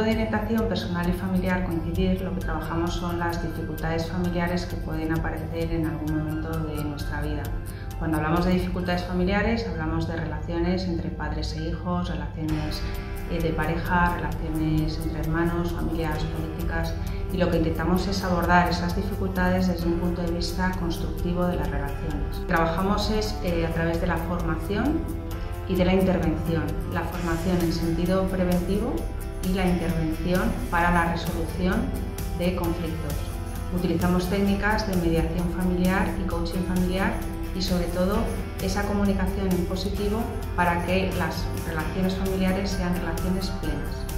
de orientación personal y familiar Coincidir, lo que trabajamos son las dificultades familiares que pueden aparecer en algún momento de nuestra vida. Cuando hablamos de dificultades familiares, hablamos de relaciones entre padres e hijos, relaciones de pareja, relaciones entre hermanos, familias políticas, y lo que intentamos es abordar esas dificultades desde un punto de vista constructivo de las relaciones. Trabajamos a través de la formación y de la intervención. La formación en sentido preventivo y la intervención para la resolución de conflictos. Utilizamos técnicas de mediación familiar y coaching familiar y sobre todo esa comunicación en positivo para que las relaciones familiares sean relaciones plenas.